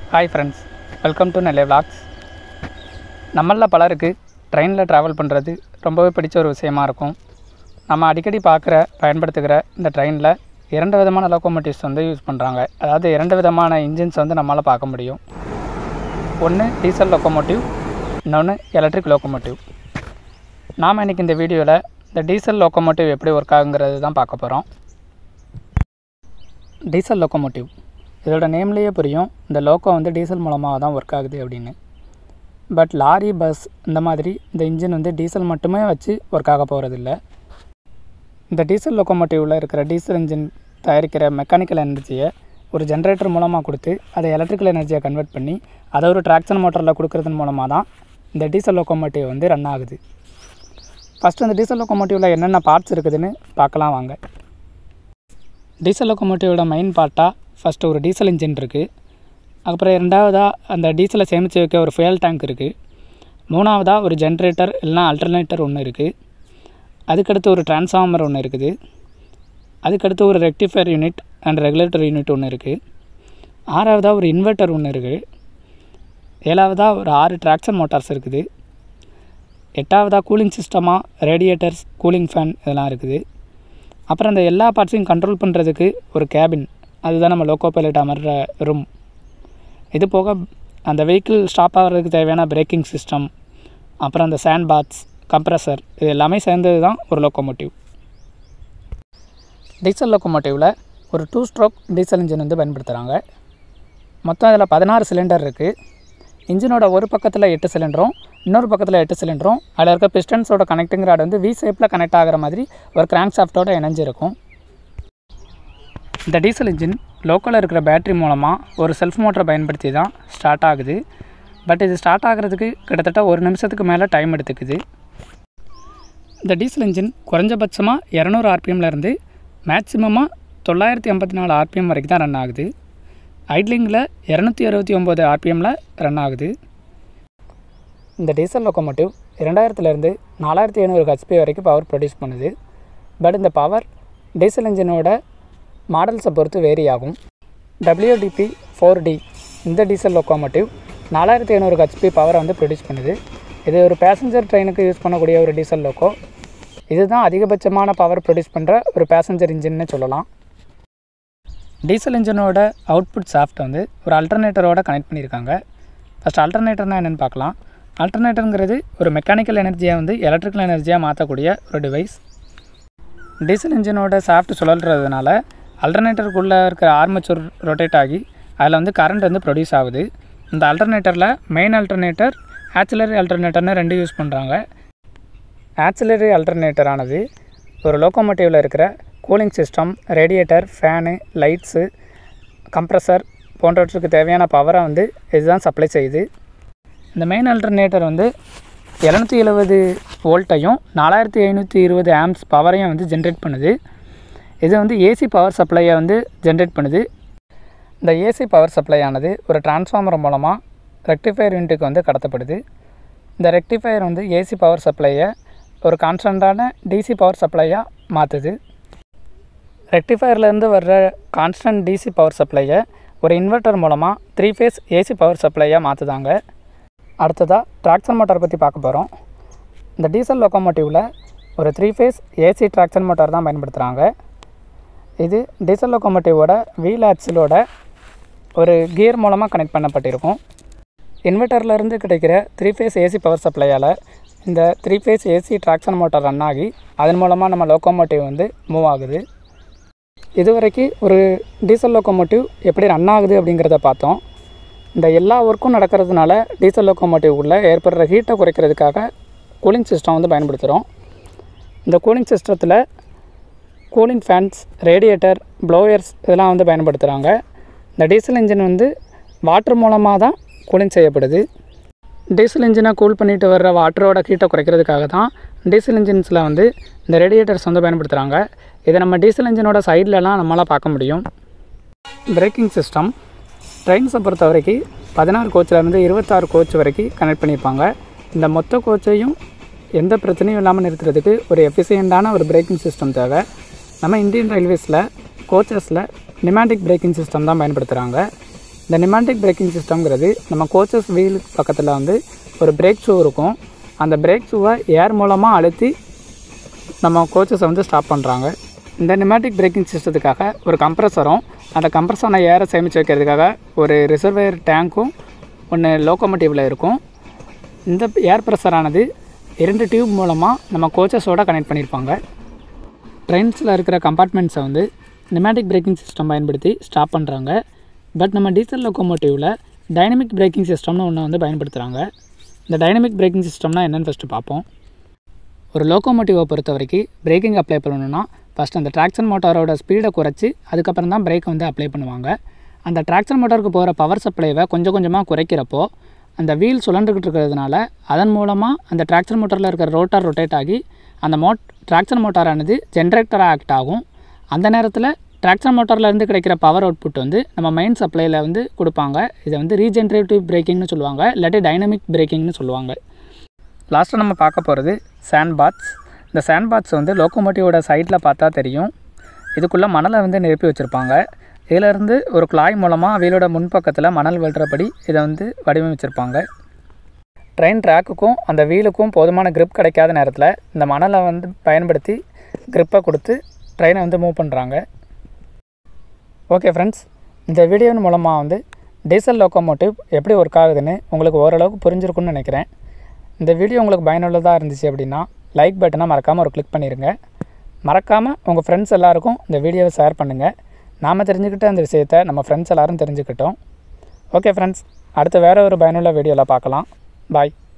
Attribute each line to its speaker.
Speaker 1: Hi friends, welcome to Nellai vlogs. நம்மள பலருக்கு ட்ரெயினில் ட்ராவல் பண்ணுறது ரொம்பவே பிடிச்ச ஒரு விஷயமா இருக்கும். நம்ம அடிக்கடி பயன்படுத்துகிற இந்த ட்ரெயினில் இரண்டு விதமான லோக்கோமோட்டிவ்ஸ் யூஸ் பண்ணுறாங்க. அதாவது இரண்டு விதமான இன்ஜின்ஸ் நம்மளால் பார்க்க முடியும். ஒன்று டீசல் லோக்கோமோட்டிவ், இன்னொன்று எலக்ட்ரிக் லோக்கோமோட்டிவ். நாம் இன்றைக்கி இந்த வீடியோவில் இந்த டீசல் லோக்கோமோட்டிவ் எப்படி ஒர்க் ஆகுங்கிறது தான் பார்க்க போகிறோம். டீசல் லோக்கோமோட்டிவ் இதோட நேம்லேயே புரியும், இந்த லோக்கோ டீசல் மூலமாக தான் ஒர்க் ஆகுது அப்படின்னு. பட் லாரி, பஸ் இந்த மாதிரி இந்த இன்ஜின் டீசல் மட்டுமே வச்சு ஒர்க் ஆக போகிறதில்ல. இந்த டீசல் லோக்கோமோட்டிவில் இருக்கிற டீசல் இன்ஜின் தயாரிக்கிற மெக்கானிக்கல் எனர்ஜியை ஒரு ஜென்ரேட்டர் மூலமாக கொடுத்து அதை எலக்ட்ரிக்கல் எனர்ஜியை கன்வெர்ட் பண்ணி அதை ஒரு ட்ராக்ஷன் மோட்டரில் கொடுக்குறதன் மூலமாக தான் இந்த டீசல் லோக்கோமோட்டிவ் ரன் ஆகுது. ஃபஸ்ட்டு அந்த டீசல் லோக்கோமோட்டிவில் என்னென்ன பார்ட்ஸ் இருக்குதுன்னு பார்க்கலாம் வாங்க. டீசல் லோக்கோமோட்டிவோட மெயின் பார்ட்டாக ஃபஸ்ட்டு ஒரு டீசல் இன்ஜின் இருக்குது. அப்புறம் ரெண்டாவதாக அந்த டீசலை சேமித்து வைக்க ஒரு ஃபியல் டேங்க் இருக்குது. மூணாவதாக ஒரு ஜென்ரேட்டர் இல்லைனா அல்டர்னேட்டர் ஒன்று இருக்குது. அதுக்கடுத்து ஒரு டிரான்ஸ்ஃபார்மர் ஒன்று இருக்குது. அதுக்கடுத்து ஒரு rectifier unit and regulator unit ஒன்று இருக்குது. ஆறாவதாக ஒரு இன்வெர்ட்டர் ஒன்று இருக்குது. ஏழாவதாக ஒரு 6 ட்ராக்ஷன் மோட்டார்ஸ் இருக்குது. எட்டாவதாக கூலிங் சிஸ்டமாக ரேடியேட்டர்ஸ், கூலிங் ஃபேன் இதெல்லாம் இருக்குது. அப்புறம் அந்த எல்லா பார்ட்ஸையும் கண்ட்ரோல் பண்ணுறதுக்கு ஒரு கேபின், அதுதான் நம்ம லோக்கோ பைலட் அமர்ற ரூம். இது போக அந்த வெஹிக்கிள் ஸ்டாப் ஆகிறதுக்கு தேவையான பிரேக்கிங் சிஸ்டம், அப்புறம் அந்த சேண்ட் பாத்ஸ், கம்ப்ரஸர், இது எல்லாமே சேர்ந்தது தான் ஒரு லோக்கோமோட்டிவ். டீசல் லோக்கோமோட்டிவில் ஒரு 2 ஸ்ட்ரோக் டீசல் இன்ஜின் பயன்படுத்துகிறாங்க. மொத்தம் இதில் 16 சிலிண்டர் இருக்குது. இன்ஜினோட ஒரு பக்கத்தில் 8 சிலிண்டரும் இன்னொரு பக்கத்தில் 8 சிலிண்டரும் அதில் இருக்க பிஸ்டன்ஸோட கனெக்டிங் ராட் வி ஷேப்பில் கனெக்ட் ஆகிற மாதிரி ஒரு கிராங்க் ஷாஃப்டோட இணைஞ்சிருக்கும். இந்த டீசல் இன்ஜின் லோக்கலில் இருக்கிற பேட்ரி மூலமாக ஒரு செல்ஃப் மோட்டரை பயன்படுத்தி தான் ஸ்டார்ட் ஆகுது. பட் இது ஸ்டார்ட் ஆகிறதுக்கு கிட்டத்தட்ட 1 நிமிஷத்துக்கு மேலே டைம் எடுத்துக்குது. இந்த டீசல் இன்ஜின் குறைஞ்சபட்சமாக 200 ஆர்பிஎம்லேருந்து மேக்ஸிமமாக 984 ஆர்பிஎம் வரைக்கும் தான் ரன் ஆகுது. ஐட்லிங்கில் 269 ஆர்பிஎம்மில் ரன் ஆகுது. இந்த டீசல் லோக்கோமோட்டிவ் 2000லேருந்து 4700 ஹெச்பி வரைக்கும் பவர் ப்ரொடியூஸ் பண்ணுது. பட் இந்த பவர் டீசல் இன்ஜினோட மாடல்ஸை பொறுத்து வேரி ஆகும். WDP 4D இந்த டீசல் லோக்கோமோட்டிவ் 4500 ஹெச்பி பவரை ப்ரொடியூஸ் பண்ணுது. இது ஒரு பேசஞ்சர் ட்ரெயினுக்கு யூஸ் பண்ணக்கூடிய ஒரு டீசல் லோக்கோ. இதுதான் அதிகபட்சமான பவர் ப்ரொடியூஸ் பண்ணுற ஒரு பேசஞ்சர் இன்ஜின்னு சொல்லலாம். டீசல் இன்ஜினோட அவுட்புட் ஷாஃப்ட் ஒரு அல்டர்னேட்டரோட கனெக்ட் பண்ணியிருக்காங்க. ஃபஸ்ட் அல்டர்னேட்டர்னால் என்னென்னு பார்க்கலாம். அல்டர்னேட்டருங்கிறது ஒரு மெக்கானிக்கல் எனர்ஜியை எலக்ட்ரிக்கல் எனர்ஜியாக மாற்றக்கூடிய ஒரு டிவைஸ். டீசல் இன்ஜினோட ஷாஃப்ட் சுழல்றதுனால அல்டர்னேட்டருக்குள்ளே இருக்கிற ஆர்மேச்சர் ரொட்டேட் ஆகி அதில் கரண்ட் ப்ரொடியூஸ் ஆகுது. இந்த அல்டர்னேட்டரில் மெயின் அல்டர்னேட்டர், ஆக்சிலரி அல்டர்னேட்டர்னு 2 யூஸ் பண்ணுறாங்க. ஆக்சிலரி அல்டர்னேட்டரானது ஒரு லோக்கோமோட்டிவில் இருக்கிற cooling system, radiator, fan, lights, compressor போன்றவற்றுக்கு தேவையான பவரை இதுதான் சப்ளை செய்யுது. இந்த மெயின் அல்டர்னேட்டர் 770 வோல்ட்டையும் 4520 ஆம்ப்ஸ் பவரையும் ஜென்ரேட் பண்ணுது. இது ஏசி பவர் சப்ளையை ஜென்ரேட் பண்ணுது. இந்த ஏசி பவர் சப்ளை ஆனது ஒரு டிரான்ஸ்ஃபார்மர் மூலமாக ரெக்டிஃபயர் யூனிட்டுக்கு கடத்தப்படுது. இந்த ரெக்டிஃபயர் ஏசி பவர் சப்ளையை ஒரு கான்ஸ்டண்ட்டான டிசி பவர் சப்ளையாக மாற்றுது. ரெக்டிஃபயர்லேருந்து வர்ற கான்ஸ்டன்ட் டிசி பவர் சப்ளையை ஒரு இன்வெர்ட்டர் மூலமாக 3 ஃபேஸ் ஏசி பவர் சப்ளையாக மாற்றுதாங்க. அடுத்ததாக ட்ராக்ஷன் மோட்டார் பற்றி பார்க்க போகிறோம். இந்த டீசல் லோக்கோமோட்டிவில் ஒரு 3 ஃபேஸ் ஏசி ட்ராக்ஷன் மோட்டார் தான் பயன்படுத்துகிறாங்க. இது டீசல் லோக்கோமோட்டிவோட வீல் ஆக்சிலோட ஒரு கியர் மூலமாக கனெக்ட் பண்ணப்பட்டிருக்கும். இன்வெர்ட்டர்லேருந்து கிடைக்கிற 3 ஃபேஸ் ஏசி பவர் சப்ளையால் இந்த 3 phase AC traction motor run ஆகி அதன் மூலமாக நம்ம லோக்கோமோட்டிவ் மூவ் ஆகுது. இதுவரைக்கும் ஒரு டீசல் லோக்கோமோட்டிவ் எப்படி ரன் ஆகுது அப்படிங்கிறத பார்த்தோம். இந்த எல்லா ஒர்க்கும் நடக்கிறதுனால டீசல் லோக்கோமோட்டிவ் உள்ள ஏற்படுற ஹீட்டை குறைக்கிறதுக்காக கூலிங் சிஸ்டம் பயன்படுத்துகிறோம். இந்த கூலிங் சிஸ்டத்தில் கூலிங் ஃபேன்ஸ், ரேடியேட்டர், ப்ளோயர்ஸ் இதெல்லாம் பயன்படுத்துகிறாங்க. இந்த டீசல் இன்ஜின் வாட்டர் மூலமாக தான் கூலிங் செய்யப்படுது. டீசல் இன்ஜினை கூல் பண்ணிட்டு வர்ற வாட்டரோட ஹீட்டை குறைக்கிறதுக்காக தான் டீசல் இன்ஜின்ஸில் இந்த ரேடியேட்டர்ஸ் பயன்படுத்துகிறாங்க. இதை நம்ம டீசல் இன்ஜினோட சைட்லலாம் நம்மளால் பார்க்க முடியும். பிரேக்கிங் சிஸ்டம் ட்ரெயின்ஸை பொறுத்த வரைக்கும் 16 கோச்சிலேருந்து 26 கோச் வரைக்கும் கனெக்ட் பண்ணியிருப்பாங்க. இந்த மொத்த கோச்சையும் எந்த பிரச்சனையும் இல்லாமல் நிறுத்துறதுக்கு ஒரு எஃபிஷியண்ட்டான ஒரு பிரேக்கிங் சிஸ்டம் தேவை. நம்ம இந்தியன் ரயில்வேஸில் கோச்சஸில் pneumatic braking system தான் பயன்படுத்துகிறாங்க. இந்த நியூமேட்டிக் பிரேக்கிங் சிஸ்டம்ங்கிறது நம்ம கோச்சஸ் வீல் பக்கத்தில் வந்து ஒரு பிரேக் ஷூ இருக்கும். அந்த பிரேக் ஷூவை ஏர் மூலமாக அழுத்தி நம்ம கோச்சஸை வந்து ஸ்டாப் பண்ணுறாங்க. இந்த நியூமேட்டிக் பிரேக்கிங் சிஸ்டத்துக்காக ஒரு கம்ப்ரஸரும் அந்த கம்ப்ரஸரான ஏரை சேமித்து வைக்கிறதுக்காக ஒரு ரிசர்வேயர் டேங்க்கும் ஒன்று லோக்கோமோட்டிவில் இருக்கும். இந்த ஏர் ப்ரெஷரானது 2 டியூப் மூலமாக நம்ம கோச்சஸோடு கனெக்ட் பண்ணியிருப்பாங்க. ட்ரெயின்ஸில் இருக்கிற கம்பார்ட்மெண்ட்ஸை வந்து நியூமேட்டிக் பிரேக்கிங் சிஸ்டம் பயன்படுத்தி ஸ்டாப் பண்ணுறாங்க. பட் நம்ம டீசல் லோக்கோமோட்டிவில் டைனமிக் பிரேக்கிங் சிஸ்டம்னு ஒன்று வந்து பயன்படுத்துகிறாங்க. இந்த டைனமிக் பிரேக்கிங் சிஸ்டம்னா என்னென்னு ஃபஸ்ட்டு பார்ப்போம். ஒரு லோக்கோமோட்டிவை பொறுத்த வரைக்கும் பிரேக்கிங் அப்ளை பண்ணணுன்னா ஃபஸ்ட் அந்த ட்ராக்ஷன் மோட்டாரோட ஸ்பீடை குறைச்சி அதுக்கப்புறம் தான் பிரேக் வந்து அப்ளை பண்ணுவாங்க. அந்த ட்ராக்ஷன் மோட்டாருக்கு போகிற பவர் சப்ளைவை கொஞ்சம் கொஞ்சமாக குறைக்கிறப்போ அந்த வீல் சுழண்டுக்கிட்டு இருக்கிறதுனால அதன் மூலமாக அந்த ட்ராக்ஷன் மோட்டாரில் இருக்கிற ரோட்டார் ரொட்டேட் ஆகி அந்த ட்ராக்ஷன் மோட்டாரானது ஜென்ரேட்டராக ஆக்ட் ஆகும். அந்த நேரத்தில் ட்ராக்ஷன் மோட்டார்லேருந்து கிடைக்கிற பவர் அவுட்புட் வந்து நம்ம மெயின் சப்ளையில் வந்து கொடுப்பாங்க. இதை வந்து ரீஜென்ரேட்டிவ் பிரேக்கிங்னு சொல்லுவாங்க, இல்லாட்டி டைனமிக் பிரேக்கிங்னு சொல்லுவாங்க. லாஸ்ட்டாக நம்ம பார்க்க போகிறது சாண்ட் பாத்ஸ். இந்த சாண்ட் பாத்ஸ் வந்து லோக்கோமோட்டிவோட சைடில் பார்த்தா தெரியும். இதுக்குள்ளே மணலை வந்து நிரப்பி வச்சுருப்பாங்க. இதிலேருந்து ஒரு குழாய் மூலமாக வீலோட முன்பக்கத்தில் மணல் விழுறபடி இதை வந்து வடிவமைச்சிருப்பாங்க. ட்ரெயின் ட்ராக்குக்கும் அந்த வீலுக்கும் போதுமான grip கிடைக்காத நேரத்தில் இந்த மணலை வந்து பயன்படுத்தி gripப்பை கொடுத்து ட்ரெயினை வந்து மூவ் பண்ணுறாங்க. ஓகே ஃப்ரெண்ட்ஸ், இந்த வீடியோவின் மூலமாக வந்து டீசல் லோக்கோமோட்டிவ் எப்படி ஒர்க் ஆகுதுன்னு உங்களுக்கு ஓரளவுக்கு புரிஞ்சிருக்குன்னு நினைக்கிறேன். இந்த வீடியோ உங்களுக்கு பயனுள்ளதாக இருந்துச்சு அப்படின்னா லைக் பட்டனை மறக்காமல் ஒரு கிளிக் பண்ணிடுங்க. மறக்காமல் உங்கள் ஃப்ரெண்ட்ஸ் எல்லாருக்கும் இந்த வீடியோவை ஷேர் பண்ணுங்கள். நாம் தெரிஞ்சுக்கிட்ட அந்த விஷயத்தை நம்ம ஃப்ரெண்ட்ஸ் எல்லோரும் தெரிஞ்சுக்கிட்டோம். ஓகே ஃப்ரெண்ட்ஸ், அடுத்து வேறு ஒரு பயனுள்ள வீடியோவில் பார்க்கலாம். பாய்.